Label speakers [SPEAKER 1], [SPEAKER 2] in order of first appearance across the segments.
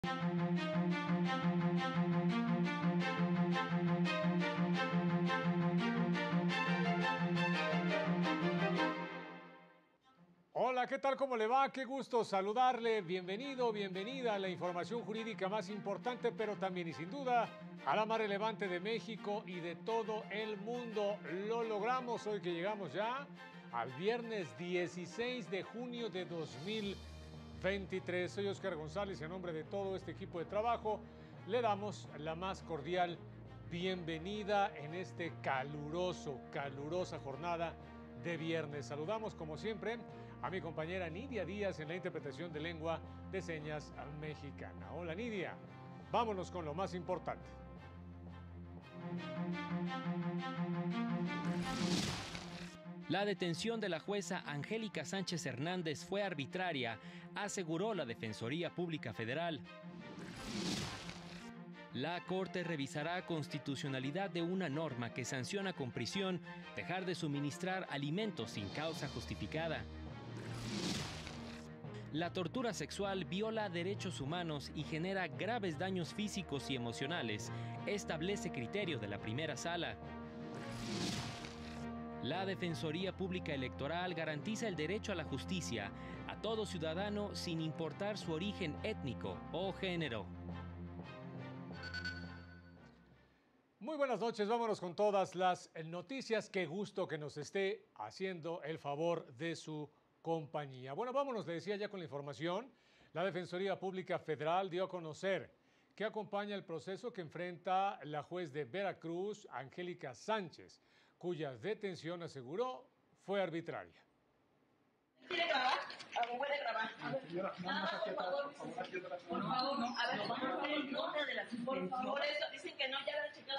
[SPEAKER 1] Hola, ¿qué tal? ¿Cómo le va? Qué gusto saludarle. Bienvenido, bienvenida a la información jurídica más importante, pero también y sin duda a la más relevante de México y de todo el mundo. Lo logramos hoy que llegamos ya al viernes 16 de junio de 2023. Soy Oscar González y a nombre de todo este equipo de trabajo le damos la más cordial bienvenida en este calurosa jornada de viernes. Saludamos como siempre a mi compañera Nidia Díaz en la interpretación de lengua de señas mexicana. Hola Nidia, vámonos con lo más importante.
[SPEAKER 2] La detención de la jueza Angélica Sánchez Hernández fue arbitraria, aseguró la Defensoría Pública Federal. La Corte revisará constitucionalidad de una norma que sanciona con prisión dejar de suministrar alimentos sin causa justificada. La tortura sexual viola derechos humanos y genera graves daños físicos y emocionales, establece criterio de la primera sala. La Defensoría Pública Electoral garantiza el derecho a la justicia a todo ciudadano sin importar su origen étnico o género.
[SPEAKER 1] Muy buenas noches, vámonos con todas las noticias. Qué gusto que nos esté haciendo el favor de su compañía. Bueno, vámonos, le decía ya con la información. La Defensoría Pública Federal dio a conocer que acompaña el proceso que enfrenta la juez de Veracruz, Angélica Sánchez, cuya detención, aseguró, fue arbitraria.
[SPEAKER 3] ¿Quiere grabar? ¿Puede grabar? A ver, señora, por favor, por favor, no. A ver, por favor, eso dicen que no, ya lo he checado.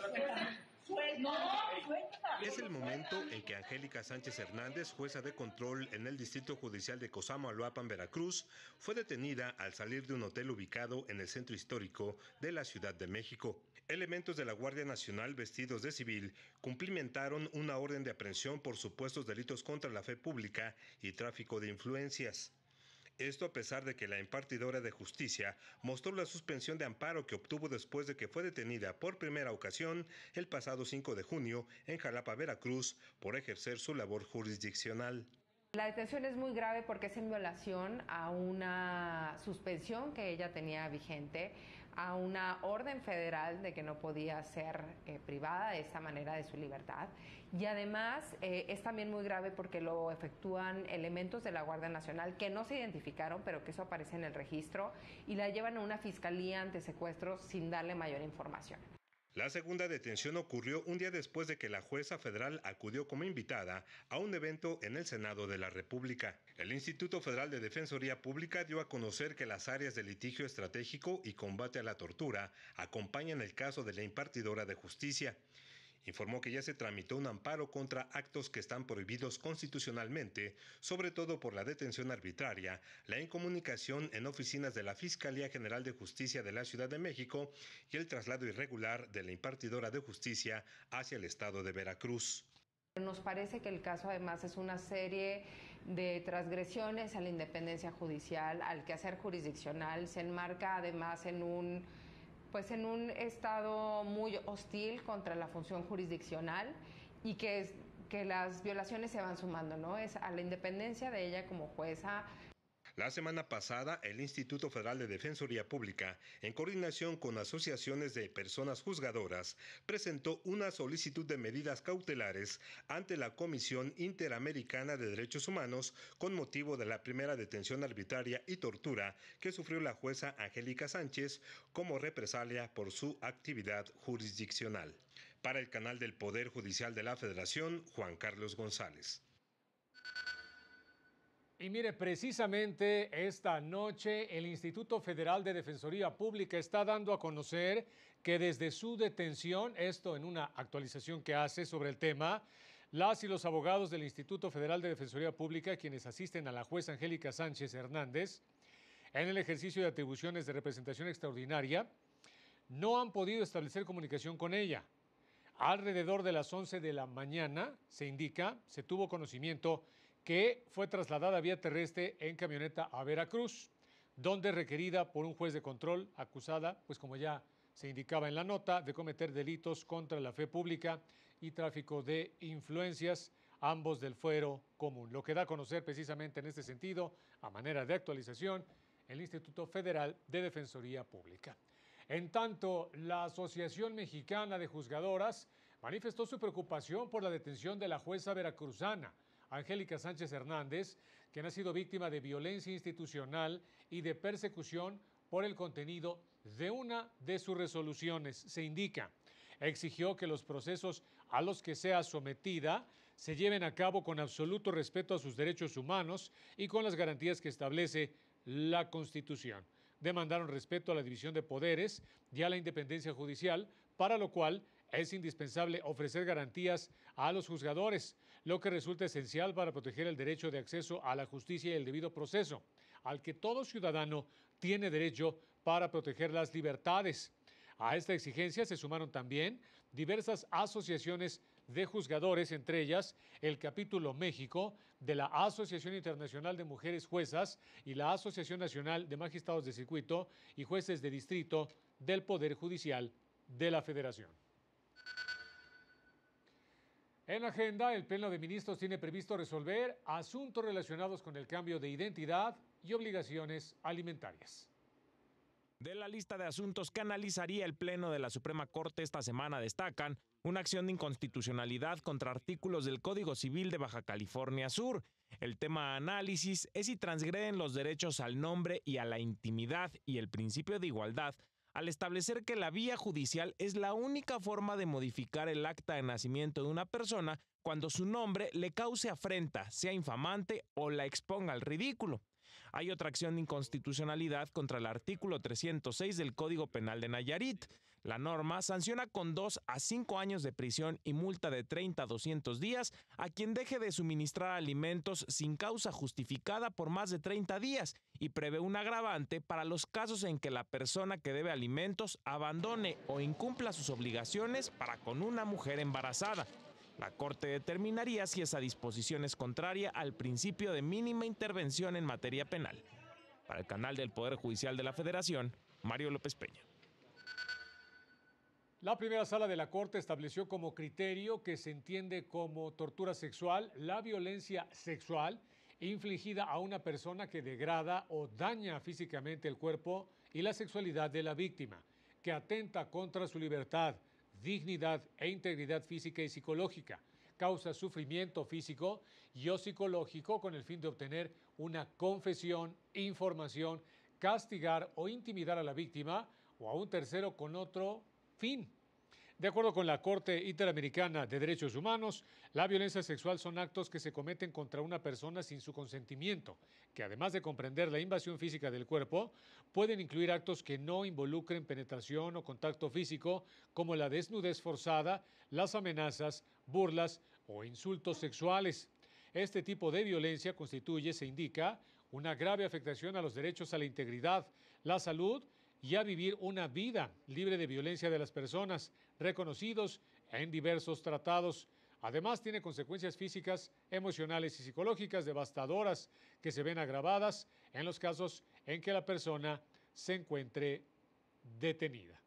[SPEAKER 4] Es el momento en que Angélica Sánchez Hernández, jueza de control en el Distrito Judicial de Cosamaloapan, Veracruz, fue detenida al salir de un hotel ubicado en el centro histórico de la Ciudad de México. Elementos de la Guardia Nacional vestidos de civil cumplimentaron una orden de aprehensión por supuestos delitos contra la fe pública y tráfico de influencias. Esto a pesar de que la impartidora de justicia mostró la suspensión de amparo que obtuvo después de que fue detenida por primera ocasión el pasado 5 de junio en Jalapa, Veracruz, por ejercer su labor jurisdiccional.
[SPEAKER 5] La detención es muy grave porque es en violación a una suspensión que ella tenía vigente, a una orden federal de que no podía ser privada de esta manera de su libertad, y además es también muy grave porque lo efectúan elementos de la Guardia Nacional que no se identificaron, pero que eso aparece en el registro, y la llevan a una fiscalía ante secuestros sin darle mayor información.
[SPEAKER 4] La segunda detención ocurrió un día después de que la jueza federal acudió como invitada a un evento en el Senado de la República. El Instituto Federal de Defensoría Pública dio a conocer que las áreas de litigio estratégico y combate a la tortura acompañan el caso de la impartidora de justicia. Informó que ya se tramitó un amparo contra actos que están prohibidos constitucionalmente, sobre todo por la detención arbitraria, la incomunicación en oficinas de la Fiscalía General de Justicia de la Ciudad de México y el traslado irregular de la impartidora de justicia hacia el estado de Veracruz.
[SPEAKER 5] Nos parece que el caso además es una serie de transgresiones a la independencia judicial, al quehacer jurisdiccional, se enmarca además en un estado muy hostil contra la función jurisdiccional y que las violaciones se van sumando, ¿no? Es a la independencia de ella como jueza.
[SPEAKER 4] La semana pasada, el Instituto Federal de Defensoría Pública, en coordinación con asociaciones de personas juzgadoras, presentó una solicitud de medidas cautelares ante la Comisión Interamericana de Derechos Humanos con motivo de la primera detención arbitraria y tortura que sufrió la jueza Angélica Sánchez como represalia por su actividad jurisdiccional. Para el canal del Poder Judicial de la Federación, Juan Carlos González.
[SPEAKER 1] Y mire, precisamente esta noche el Instituto Federal de Defensoría Pública está dando a conocer que desde su detención, esto en una actualización que hace sobre el tema, las y los abogados del Instituto Federal de Defensoría Pública, quienes asisten a la jueza Angélica Sánchez Hernández en el ejercicio de atribuciones de representación extraordinaria, no han podido establecer comunicación con ella. Alrededor de las 11 de la mañana, se indica, se tuvo conocimiento que fue trasladada vía terrestre en camioneta a Veracruz, donde requerida por un juez de control, acusada, pues como ya se indicaba en la nota, de cometer delitos contra la fe pública y tráfico de influencias, ambos del fuero común. Lo que da a conocer precisamente en este sentido, a manera de actualización, el Instituto Federal de Defensoría Pública. En tanto, la Asociación Mexicana de Juzgadoras manifestó su preocupación por la detención de la jueza veracruzana, Angélica Sánchez Hernández, quien ha sido víctima de violencia institucional y de persecución por el contenido de una de sus resoluciones. Se indica, exigió que los procesos a los que sea sometida se lleven a cabo con absoluto respeto a sus derechos humanos y con las garantías que establece la Constitución. Demandaron respeto a la división de poderes y a la independencia judicial, para lo cual es indispensable ofrecer garantías a los juzgadores, lo que resulta esencial para proteger el derecho de acceso a la justicia y el debido proceso, al que todo ciudadano tiene derecho para proteger las libertades. A esta exigencia se sumaron también diversas asociaciones de juzgadores, entre ellas el Capítulo México de la Asociación Internacional de Mujeres Juezas y la Asociación Nacional de Magistrados de Circuito y Jueces de Distrito del Poder Judicial de la Federación. En la agenda, el Pleno de Ministros tiene previsto resolver asuntos relacionados con el cambio de identidad y obligaciones alimentarias.
[SPEAKER 6] De la lista de asuntos que analizaría el Pleno de la Suprema Corte esta semana destacan una acción de inconstitucionalidad contra artículos del Código Civil de Baja California Sur. El tema a análisis es si transgreden los derechos al nombre y a la intimidad y el principio de igualdad al establecer que la vía judicial es la única forma de modificar el acta de nacimiento de una persona cuando su nombre le cause afrenta, sea infamante o la exponga al ridículo. Hay otra acción de inconstitucionalidad contra el artículo 306 del Código Penal de Nayarit. La norma sanciona con 2 a 5 años de prisión y multa de 30 a 200 días a quien deje de suministrar alimentos sin causa justificada por más de 30 días y prevé un agravante para los casos en que la persona que debe alimentos abandone o incumpla sus obligaciones para con una mujer embarazada. La Corte determinaría si esa disposición es contraria al principio de mínima intervención en materia penal. Para el canal del Poder Judicial de la Federación, Mario López Peña.
[SPEAKER 1] La primera sala de la Corte estableció como criterio que se entiende como tortura sexual la violencia sexual infligida a una persona que degrada o daña físicamente el cuerpo y la sexualidad de la víctima, que atenta contra su libertad, dignidad e integridad física y psicológica, causa sufrimiento físico y o psicológico con el fin de obtener una confesión, información, castigar o intimidar a la víctima o a un tercero con otro fin. De acuerdo con la Corte Interamericana de Derechos Humanos, la violencia sexual son actos que se cometen contra una persona sin su consentimiento, que además de comprender la invasión física del cuerpo, pueden incluir actos que no involucren penetración o contacto físico, como la desnudez forzada, las amenazas, burlas o insultos sexuales. Este tipo de violencia constituye, se indica, una grave afectación a los derechos a la integridad, la salud y a vivir una vida libre de violencia de las personas, reconocidos en diversos tratados. Además, tiene consecuencias físicas, emocionales y psicológicas devastadoras que se ven agravadas en los casos en que la persona se encuentre detenida.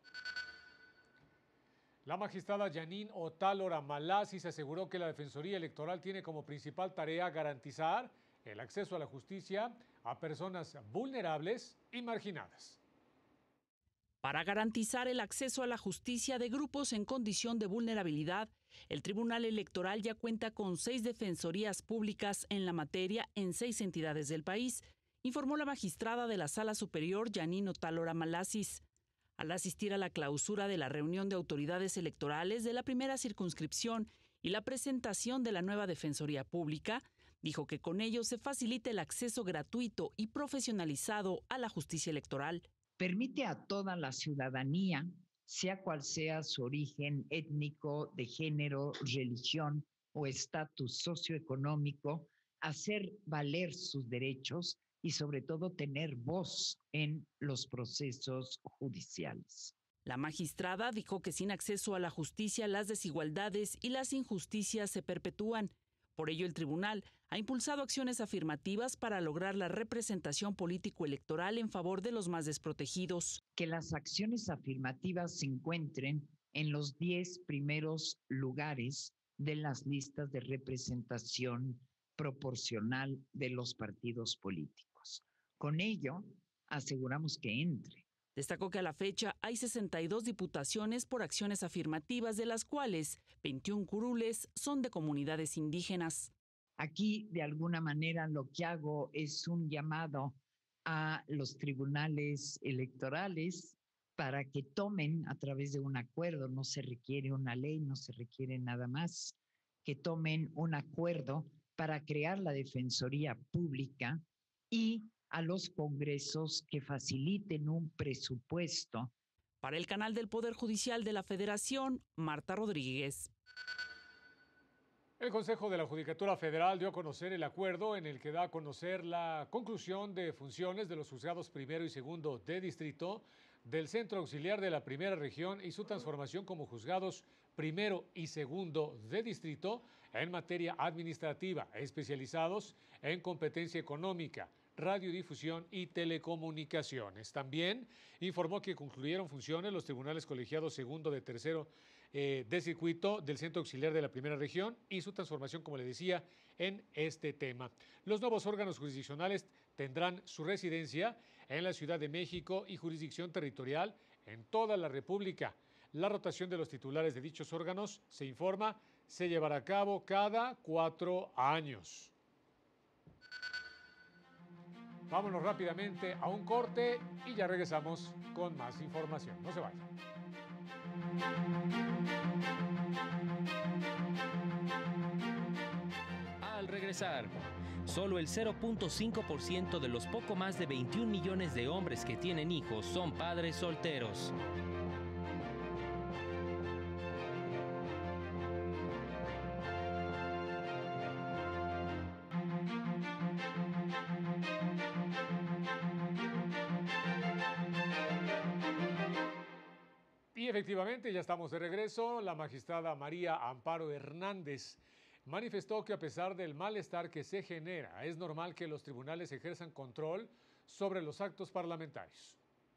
[SPEAKER 1] La magistrada Janine Otálora Malasis aseguró que la Defensoría Electoral tiene como principal tarea garantizar el acceso a la justicia a personas vulnerables y marginadas.
[SPEAKER 7] Para garantizar el acceso a la justicia de grupos en condición de vulnerabilidad, el Tribunal Electoral ya cuenta con 6 defensorías públicas en la materia en 6 entidades del país, informó la magistrada de la Sala Superior Janine Otálora Malasis. Al asistir a la clausura de la reunión de autoridades electorales de la primera circunscripción y la presentación de la nueva Defensoría Pública, dijo que con ello se facilita el acceso gratuito y profesionalizado a la justicia electoral.
[SPEAKER 8] Permite a toda la ciudadanía, sea cual sea su origen étnico, de género, religión o estatus socioeconómico, hacer valer sus derechos y sobre todo tener voz en los procesos judiciales.
[SPEAKER 7] La magistrada dijo que sin acceso a la justicia las desigualdades y las injusticias se perpetúan. Por ello, el tribunal ha impulsado acciones afirmativas para lograr la representación político-electoral en favor de los más desprotegidos.
[SPEAKER 8] Que las acciones afirmativas se encuentren en los 10 primeros lugares de las listas de representación proporcional de los partidos políticos. Con ello, aseguramos que entre.
[SPEAKER 7] Destacó que a la fecha hay 62 diputaciones por acciones afirmativas, de las cuales 21 curules son de comunidades indígenas.
[SPEAKER 8] Aquí, de alguna manera, lo que hago es un llamado a los tribunales electorales para que tomen a través de un acuerdo, no se requiere una ley, no se requiere nada más, que tomen un acuerdo para crear la Defensoría Pública y a los congresos que faciliten un presupuesto.
[SPEAKER 7] Para el canal del Poder Judicial de la Federación, Marta Rodríguez.
[SPEAKER 1] El Consejo de la Judicatura Federal dio a conocer el acuerdo en el que da a conocer la conclusión de funciones de los juzgados primero y segundo de distrito del Centro Auxiliar de la Primera Región y su transformación como juzgados primero y segundo de distrito en materia administrativa, especializados en competencia económica, radiodifusión y telecomunicaciones. También informó que concluyeron funciones los tribunales colegiados segundo de tercero de circuito del Centro Auxiliar de la Primera Región y su transformación, como le decía, en este tema. Los nuevos órganos jurisdiccionales tendrán su residencia en la Ciudad de México y jurisdicción territorial en toda la República. La rotación de los titulares de dichos órganos, se informa, se llevará a cabo cada 4 años. Vámonos rápidamente a un corte y ya regresamos con más información. No se vayan.
[SPEAKER 2] Al regresar, solo el 0.5% de los poco más de 21 millones de hombres que tienen hijos son padres solteros.
[SPEAKER 1] Y efectivamente, ya estamos de regreso. La magistrada María Amparo Hernández manifestó que a pesar del malestar que se genera, es normal que los tribunales ejerzan control sobre los actos parlamentarios.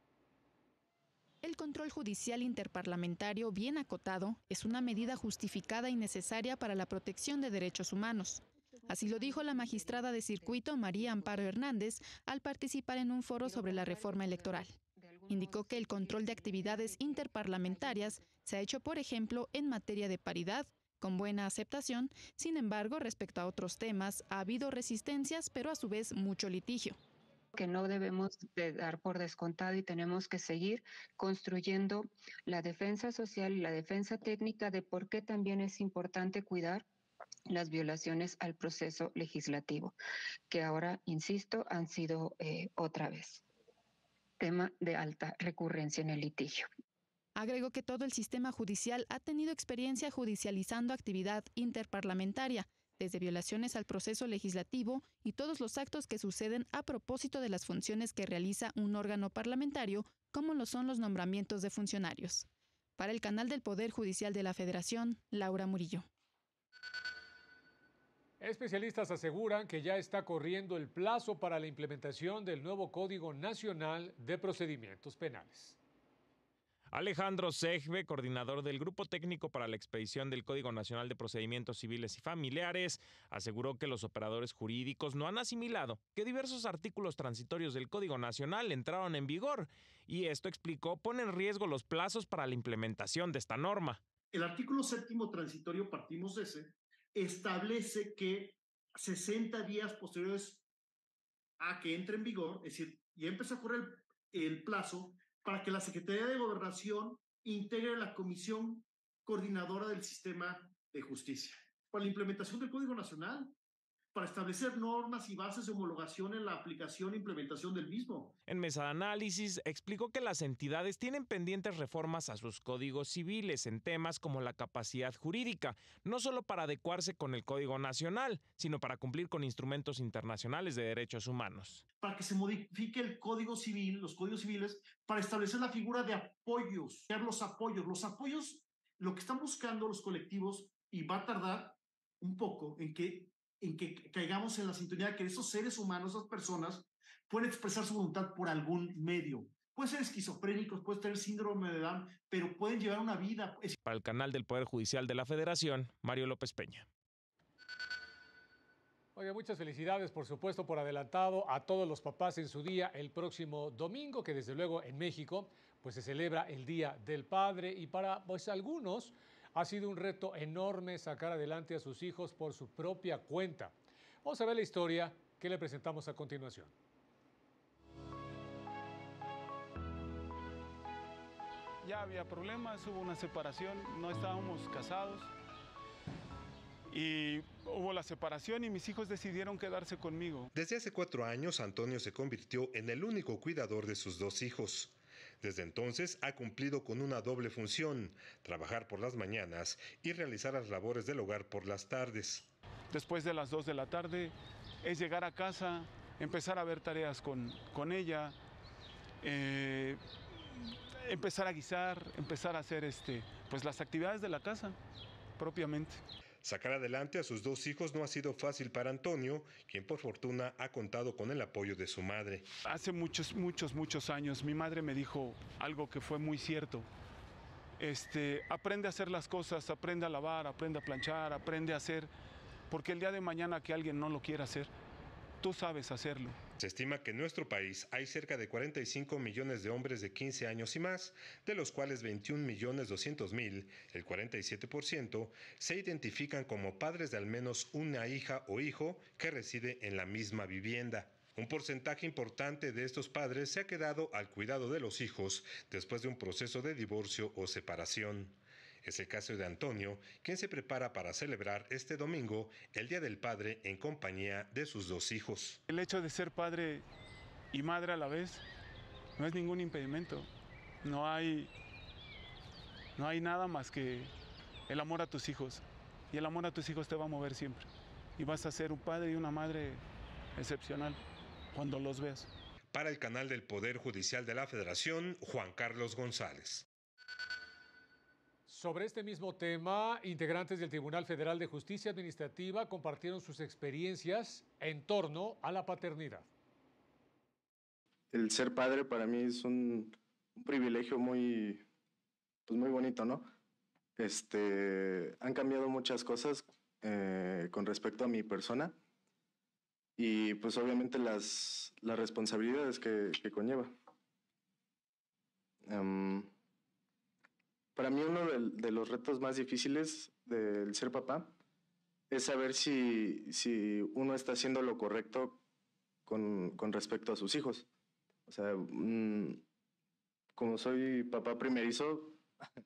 [SPEAKER 9] El control judicial interparlamentario bien acotado es una medida justificada y necesaria para la protección de derechos humanos. Así lo dijo la magistrada de circuito María Amparo Hernández al participar en un foro sobre la reforma electoral. Indicó que el control de actividades interparlamentarias se ha hecho, por ejemplo, en materia de paridad, con buena aceptación. Sin embargo, respecto a otros temas, ha habido resistencias, pero a su vez mucho litigio.
[SPEAKER 10] Que no debemos de dar por descontado y tenemos que seguir construyendo la defensa social y la defensa técnica de por qué también es importante cuidar las violaciones al proceso legislativo, que ahora, insisto, han sido otra vez tema de alta recurrencia en el litigio.
[SPEAKER 9] Agregó que todo el sistema judicial ha tenido experiencia judicializando actividad interparlamentaria, desde violaciones al proceso legislativo y todos los actos que suceden a propósito de las funciones que realiza un órgano parlamentario, como lo son los nombramientos de funcionarios. Para el canal del Poder Judicial de la Federación, Laura Murillo.
[SPEAKER 1] Especialistas aseguran que ya está corriendo el plazo para la implementación del nuevo Código Nacional de Procedimientos Penales.
[SPEAKER 6] Alejandro Segbe, coordinador del Grupo Técnico para la Expedición del Código Nacional de Procedimientos Civiles y Familiares, aseguró que los operadores jurídicos no han asimilado que diversos artículos transitorios del Código Nacional entraron en vigor y esto, explicó, pone en riesgo los plazos para la implementación de esta norma.
[SPEAKER 11] El artículo 7º transitorio, partimos de ese, establece que 60 días posteriores a que entre en vigor, es decir, ya empezó a correr el plazo para que la Secretaría de Gobernación integre la Comisión Coordinadora del Sistema de Justicia para la implementación del Código Nacional, para establecer normas y bases de homologación en la aplicación e implementación del mismo.
[SPEAKER 6] En mesa de análisis, explicó que las entidades tienen pendientes reformas a sus códigos civiles en temas como la capacidad jurídica, no solo para adecuarse con el Código Nacional, sino para cumplir con instrumentos internacionales de derechos humanos.
[SPEAKER 11] Para que se modifique el Código Civil, los códigos civiles, para establecer la figura de apoyos, los apoyos, lo que están buscando los colectivos, y va a tardar un poco en que en que caigamos en la sintonía de que esos seres humanos, esas personas, pueden expresar su voluntad por algún medio. Pueden ser esquizofrénicos, pueden tener síndrome de Down, pero pueden llevar una vida.
[SPEAKER 6] Para el canal del Poder Judicial de la Federación, Mario López Peña.
[SPEAKER 1] Oye, muchas felicidades, por supuesto, por adelantado a todos los papás en su día el próximo domingo, que desde luego en México pues se celebra el Día del Padre, y para pues algunos ha sido un reto enorme sacar adelante a sus hijos por su propia cuenta. Vamos a ver la historia que le presentamos a continuación.
[SPEAKER 12] Ya había problemas, hubo una separación, no estábamos casados. Y hubo la separación y mis hijos decidieron quedarse conmigo.
[SPEAKER 4] Desde hace 4 años, Antonio se convirtió en el único cuidador de sus 2 hijos. Desde entonces ha cumplido con una doble función: trabajar por las mañanas y realizar las labores del hogar por las tardes.
[SPEAKER 12] Después de las 2 de la tarde es llegar a casa, empezar a ver tareas con ella, empezar a guisar, empezar a hacer pues las actividades de la casa propiamente.
[SPEAKER 4] Sacar adelante a sus 2 hijos no ha sido fácil para Antonio, quien por fortuna ha contado con el apoyo de su madre.
[SPEAKER 12] Hace muchos años mi madre me dijo algo que fue muy cierto. Aprende a hacer las cosas, aprende a lavar, aprende a planchar, aprende a hacer, porque el día de mañana que alguien no lo quiera hacer, tú sabes hacerlo.
[SPEAKER 4] Se estima que en nuestro país hay cerca de 45 millones de hombres de 15 años y más, de los cuales 21.200.000, el 47%, se identifican como padres de al menos una hija o hijo que reside en la misma vivienda. Un porcentaje importante de estos padres se ha quedado al cuidado de los hijos después de un proceso de divorcio o separación. Es el caso de Antonio, quien se prepara para celebrar este domingo el Día del Padre en compañía de sus 2 hijos.
[SPEAKER 12] El hecho de ser padre y madre a la vez no es ningún impedimento. No hay nada más que el amor a tus hijos. Y el amor a tus hijos te va a mover siempre. Y vas a ser un padre y una madre excepcional cuando los veas.
[SPEAKER 4] Para el canal del Poder Judicial de la Federación, Juan Carlos González.
[SPEAKER 1] Sobre este mismo tema, integrantes del Tribunal Federal de Justicia Administrativa compartieron sus experiencias en torno a la paternidad.
[SPEAKER 13] El ser padre para mí es un privilegio muy bonito, ¿no? Han cambiado muchas cosas con respecto a mi persona y pues obviamente las responsabilidades que conlleva. Para mí uno de los retos más difíciles del ser papá es saber si uno está haciendo lo correcto con respecto a sus hijos. O sea, como soy papá primerizo,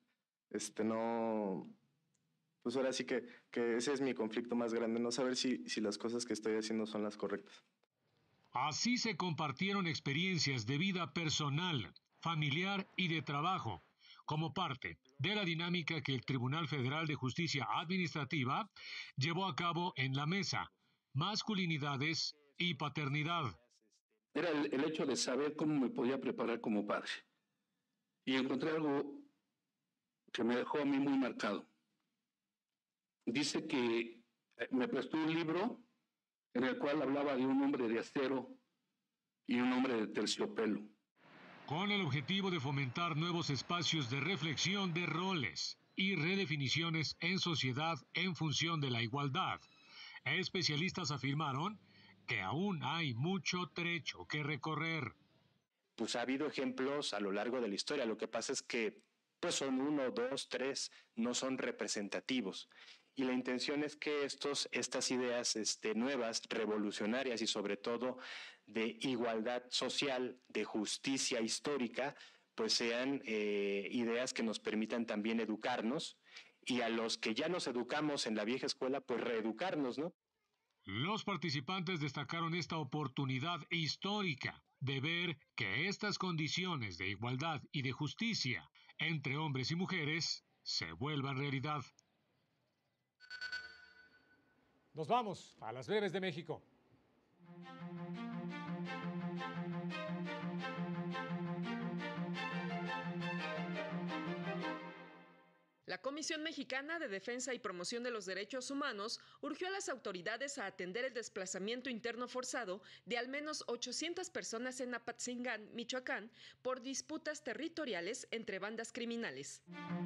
[SPEAKER 13] no... Pues ahora sí que ese es mi conflicto más grande, no saber si las cosas que estoy haciendo son las correctas.
[SPEAKER 14] Así se compartieron experiencias de vida personal, familiar y de trabajo, como parte de la dinámica que el Tribunal Federal de Justicia Administrativa llevó a cabo en la mesa, masculinidades y paternidad.
[SPEAKER 15] Era el hecho de saber cómo me podía preparar como padre. Y encontré algo que me dejó a mí muy marcado. Dice que me prestó un libro en el cual hablaba de un hombre de acero y un hombre de terciopelo.
[SPEAKER 14] Con el objetivo de fomentar nuevos espacios de reflexión de roles y redefiniciones en sociedad en función de la igualdad, especialistas afirmaron que aún hay mucho trecho que recorrer.
[SPEAKER 16] Pues ha habido ejemplos a lo largo de la historia, lo que pasa es que pues son 1, 2, 3, no son representativos. Y la intención es que estas ideas nuevas, revolucionarias y sobre todo de igualdad social, de justicia histórica, pues sean ideas que nos permitan también educarnos y a los que ya nos educamos en la vieja escuela, pues reeducarnos, ¿no?
[SPEAKER 14] Los participantes destacaron esta oportunidad histórica de ver que estas condiciones de igualdad y de justicia entre hombres y mujeres se vuelvan realidad.
[SPEAKER 1] Nos vamos a las breves de México.
[SPEAKER 17] La Comisión Mexicana de Defensa y Promoción de los Derechos Humanos urgió a las autoridades a atender el desplazamiento interno forzado de al menos 800 personas en Apatzingán, Michoacán, por disputas territoriales entre bandas criminales.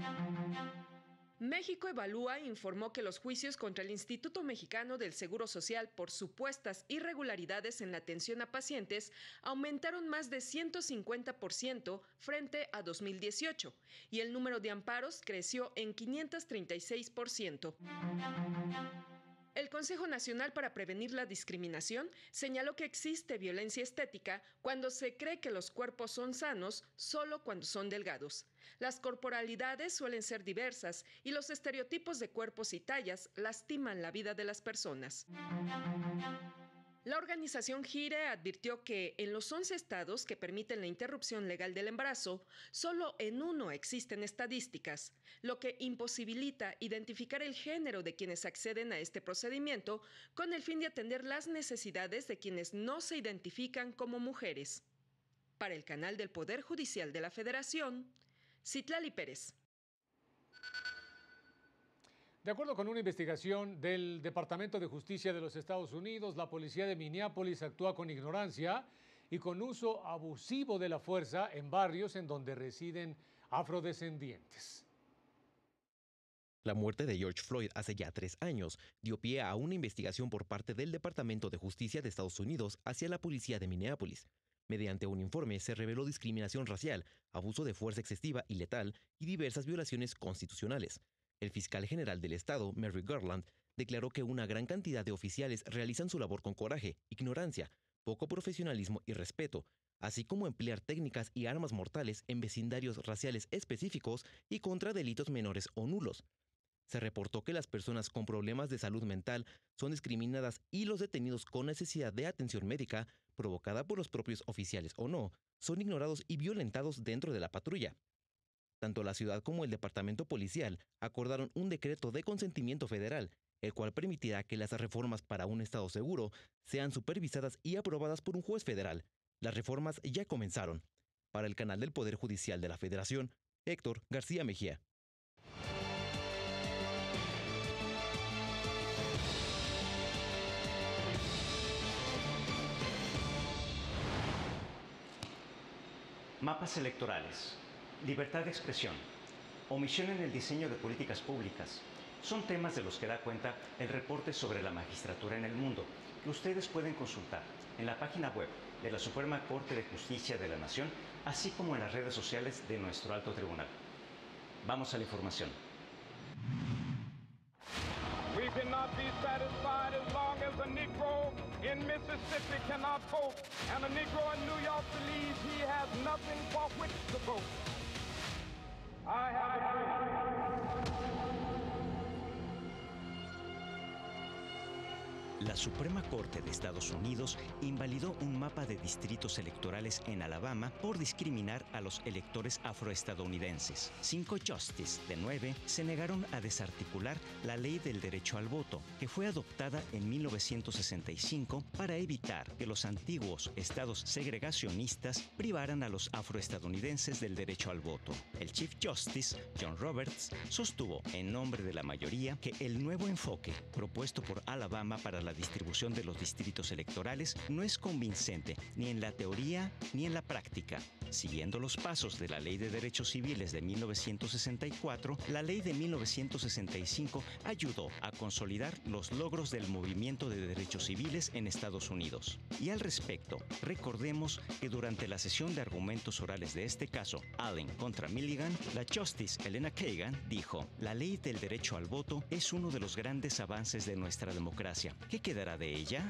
[SPEAKER 17] México Evalúa informó que los juicios contra el Instituto Mexicano del Seguro Social por supuestas irregularidades en la atención a pacientes aumentaron más de 150% frente a 2018 y el número de amparos creció en 536%. El Consejo Nacional para Prevenir la Discriminación señaló que existe violencia estética cuando se cree que los cuerpos son sanos solo cuando son delgados. Las corporalidades suelen ser diversas y los estereotipos de cuerpos y tallas lastiman la vida de las personas. La organización GIRE advirtió que en los 11 estados que permiten la interrupción legal del embarazo, solo en uno existen estadísticas, lo que imposibilita identificar el género de quienes acceden a este procedimiento con el fin de atender las necesidades de quienes no se identifican como mujeres. Para el canal del Poder Judicial de la Federación, Citlali Pérez.
[SPEAKER 1] De acuerdo con una investigación del Departamento de Justicia de los Estados Unidos, la policía de Minneapolis actúa con ignorancia y con uso abusivo de la fuerza en barrios en donde residen afrodescendientes.
[SPEAKER 18] La muerte de George Floyd hace ya 3 años dio pie a una investigación por parte del Departamento de Justicia de Estados Unidos hacia la policía de Minneapolis. Mediante un informe se reveló discriminación racial, abuso de fuerza excesiva y letal y diversas violaciones constitucionales. El fiscal general del estado, Merrick Garland, declaró que una gran cantidad de oficiales realizan su labor con coraje, ignorancia, poco profesionalismo y respeto, así como emplear técnicas y armas mortales en vecindarios raciales específicos y contra delitos menores o nulos. Se reportó que las personas con problemas de salud mental son discriminadas y los detenidos con necesidad de atención médica, provocada por los propios oficiales o no, son ignorados y violentados dentro de la patrulla. Tanto la ciudad como el departamento policial acordaron un decreto de consentimiento federal, el cual permitirá que las reformas para un estado seguro sean supervisadas y aprobadas por un juez federal. Las reformas ya comenzaron. Para el canal del Poder Judicial de la Federación, Héctor García Mejía.
[SPEAKER 19] Mapas electorales, libertad de expresión, omisión en el diseño de políticas públicas, son temas de los que da cuenta el reporte sobre la magistratura en el mundo, que ustedes pueden consultar en la página web de la Suprema Corte de Justicia de la Nación, así como en las redes sociales de nuestro alto tribunal. Vamos a la información.
[SPEAKER 20] We cannot be satisfied as long as a Negro in Mississippi cannot vote, and a Negro in New York believes he has nothing for which to vote. I have a dream.
[SPEAKER 19] La Suprema Corte de Estados Unidos invalidó un mapa de distritos electorales en Alabama por discriminar a los electores afroestadounidenses. 5 justices de 9 se negaron a desarticular la ley del derecho al voto, que fue adoptada en 1965 para evitar que los antiguos estados segregacionistas privaran a los afroestadounidenses del derecho al voto. El Chief Justice, John Roberts, sostuvo en nombre de la mayoría que el nuevo enfoque propuesto por Alabama para la distribución de los distritos electorales no es convincente ni en la teoría ni en la práctica. Siguiendo los pasos de la Ley de Derechos Civiles de 1964, la Ley de 1965 ayudó a consolidar los logros del movimiento de derechos civiles en Estados Unidos. Y al respecto, recordemos que durante la sesión de argumentos orales de este caso, Allen contra Milligan, la Justice Elena Kagan dijo: "La ley del derecho al voto es uno de los grandes avances de nuestra democracia. ¿Qué quedará de ella?".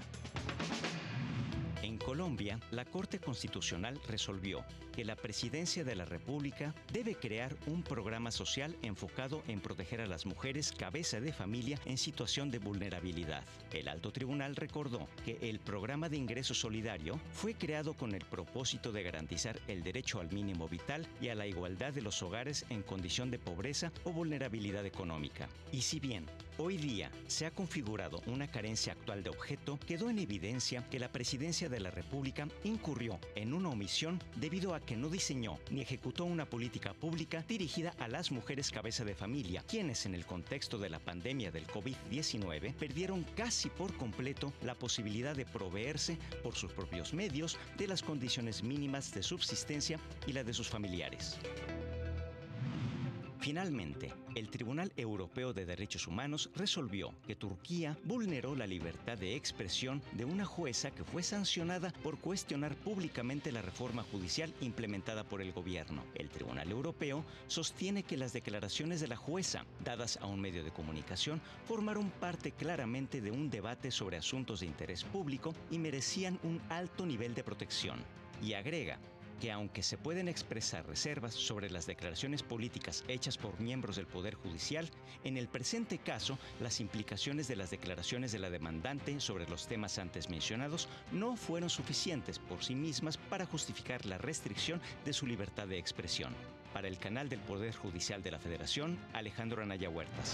[SPEAKER 19] En Colombia, la Corte Constitucional resolvió que la Presidencia de la República debe crear un programa social enfocado en proteger a las mujeres cabeza de familia en situación de vulnerabilidad. El Alto Tribunal recordó que el programa de ingreso solidario fue creado con el propósito de garantizar el derecho al mínimo vital y a la igualdad de los hogares en condición de pobreza o vulnerabilidad económica. Y si bien Hoy día se ha configurado una carencia actual de objeto, quedó en evidencia que la Presidencia de la República incurrió en una omisión debido a que no diseñó ni ejecutó una política pública dirigida a las mujeres cabeza de familia, quienes en el contexto de la pandemia del COVID-19 perdieron casi por completo la posibilidad de proveerse por sus propios medios de las condiciones mínimas de subsistencia y la de sus familiares. Finalmente, el Tribunal Europeo de Derechos Humanos resolvió que Turquía vulneró la libertad de expresión de una jueza que fue sancionada por cuestionar públicamente la reforma judicial implementada por el gobierno. El Tribunal Europeo sostiene que las declaraciones de la jueza, dadas a un medio de comunicación, formaron parte claramente de un debate sobre asuntos de interés público y merecían un alto nivel de protección. Y agrega que aunque se pueden expresar reservas sobre las declaraciones políticas hechas por miembros del Poder Judicial, en el presente caso, las implicaciones de las declaraciones de la demandante sobre los temas antes mencionados no fueron suficientes por sí mismas para justificar la restricción de su libertad de expresión. Para el canal del Poder Judicial de la Federación, Alejandro Anaya Huertas.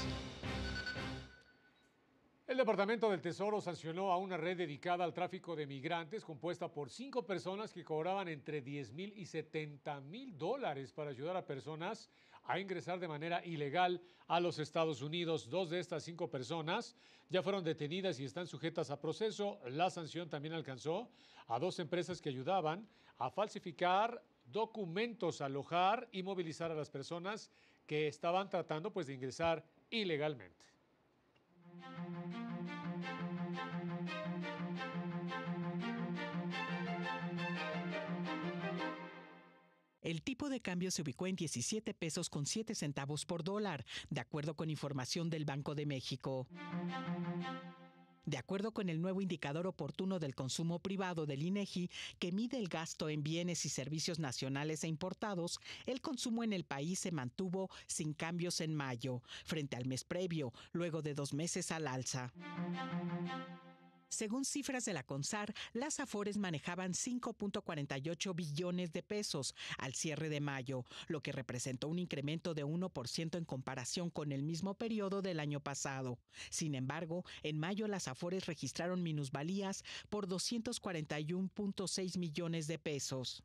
[SPEAKER 1] El Departamento del Tesoro sancionó a una red dedicada al tráfico de migrantes compuesta por 5 personas que cobraban entre $10,000 y $70,000 para ayudar a personas a ingresar de manera ilegal a los Estados Unidos. 2 de estas 5 personas ya fueron detenidas y están sujetas a proceso. La sanción también alcanzó a 2 empresas que ayudaban a falsificar documentos, alojar y movilizar a las personas que estaban tratando de ingresar ilegalmente.
[SPEAKER 21] El tipo de cambio se ubicó en 17 pesos con 7 centavos por dólar, de acuerdo con información del Banco de México. De acuerdo con el nuevo indicador oportuno del consumo privado del INEGI, que mide el gasto en bienes y servicios nacionales e importados, el consumo en el país se mantuvo sin cambios en mayo, frente al mes previo, luego de 2 meses al alza. Según cifras de la CONSAR, las Afores manejaban 5.48 billones de pesos al cierre de mayo, lo que representó un incremento de 1% en comparación con el mismo periodo del año pasado. Sin embargo, en mayo las Afores registraron minusvalías por 241.6 millones de pesos.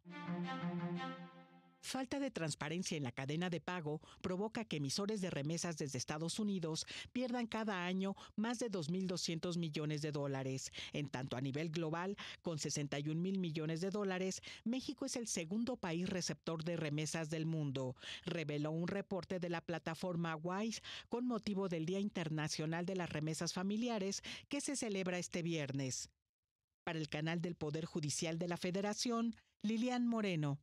[SPEAKER 21] Falta de transparencia en la cadena de pago provoca que emisores de remesas desde Estados Unidos pierdan cada año más de 2.200 millones de dólares. En tanto, a nivel global, con 61.000 millones de dólares, México es el segundo país receptor de remesas del mundo, reveló un reporte de la plataforma Wise con motivo del Día Internacional de las Remesas Familiares que se celebra este viernes. Para el canal del Poder Judicial de la Federación, Lilian Moreno.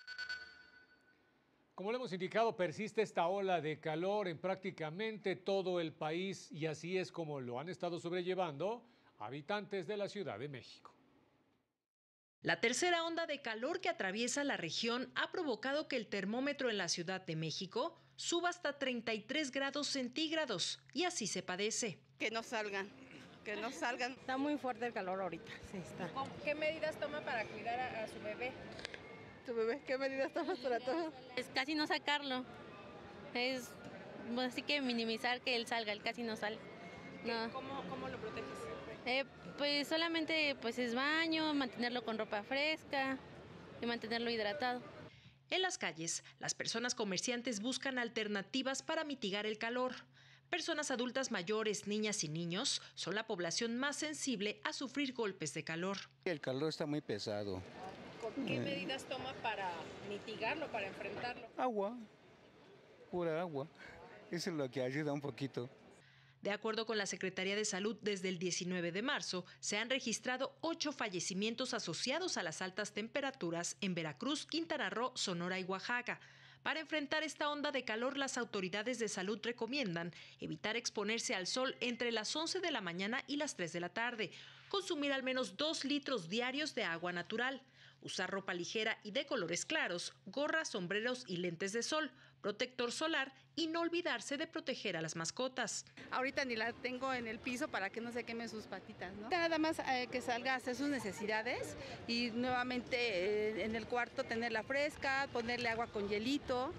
[SPEAKER 1] Como le hemos indicado, persiste esta ola de calor en prácticamente todo el país y así es como lo han estado sobrellevando habitantes de la Ciudad de México.
[SPEAKER 17] La tercera onda de calor que atraviesa la región ha provocado que el termómetro en la Ciudad de México suba hasta 33 grados centígrados y así se padece.
[SPEAKER 22] Que no salgan. Está muy fuerte el calor ahorita. Sí, está.
[SPEAKER 23] ¿Qué medidas toma para cuidar a su bebé?
[SPEAKER 22] ¿Tu bebé qué medidas tomas para todo?
[SPEAKER 23] Es casi no sacarlo. Es así que minimizar que él salga, él casi no sale. No.
[SPEAKER 22] ¿Cómo lo proteges?
[SPEAKER 23] Pues solamente es baño, mantenerlo con ropa fresca y mantenerlo hidratado.
[SPEAKER 17] En las calles, las personas comerciantes buscan alternativas para mitigar el calor. Personas adultas mayores, niñas y niños son la población más sensible a sufrir golpes de calor.
[SPEAKER 24] El calor está muy pesado.
[SPEAKER 23] ¿Qué medidas toma para mitigarlo, para enfrentarlo?
[SPEAKER 24] Agua, pura agua. Eso es lo que ayuda un poquito.
[SPEAKER 17] De acuerdo con la Secretaría de Salud, desde el 19 de marzo se han registrado 8 fallecimientos asociados a las altas temperaturas en Veracruz, Quintana Roo, Sonora y Oaxaca. Para enfrentar esta onda de calor, las autoridades de salud recomiendan evitar exponerse al sol entre las 11 de la mañana y las 3 de la tarde, consumir al menos 2 litros diarios de agua natural, usar ropa ligera y de colores claros, gorras, sombreros y lentes de sol, protector solar y no olvidarse de proteger a las mascotas.
[SPEAKER 22] Ahorita ni la tengo en el piso para que no se quemen sus patitas, ¿no? Nada más que salga a hacer sus necesidades y nuevamente en el cuarto tenerla fresca, ponerle agua con hielito.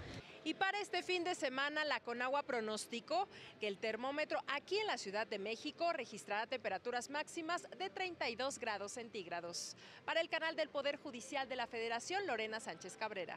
[SPEAKER 3] Y para este fin de semana, la Conagua pronosticó que el termómetro aquí en la Ciudad de México registrará temperaturas máximas de 32 grados centígrados. Para el canal del Poder Judicial de la Federación, Lorena Sánchez Cabrera.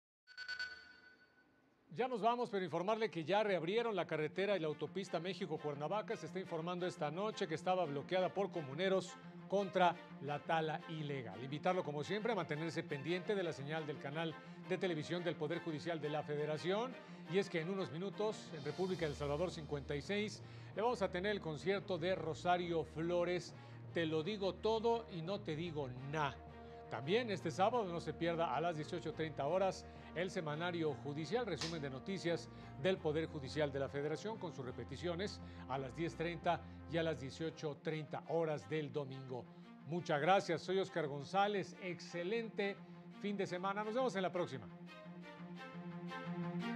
[SPEAKER 1] Ya nos vamos, pero informarle que ya reabrieron la carretera y la autopista México-Cuernavaca. Se está informando esta noche que estaba bloqueada por comuneros contra la tala ilegal. Invitarlo, como siempre, a mantenerse pendiente de la señal del canal de televisión del Poder Judicial de la Federación. Y es que en unos minutos, en República del Salvador 56, le vamos a tener el concierto de Rosario Flores. Te lo digo todo y no te digo nada. También este sábado, no se pierda, a las 18:30 horas, el semanario judicial, resumen de noticias del Poder Judicial de la Federación, con sus repeticiones a las 10:30 y a las 18:30 horas del domingo. Muchas gracias, soy Oscar González, excelente fin de semana, nos vemos en la próxima.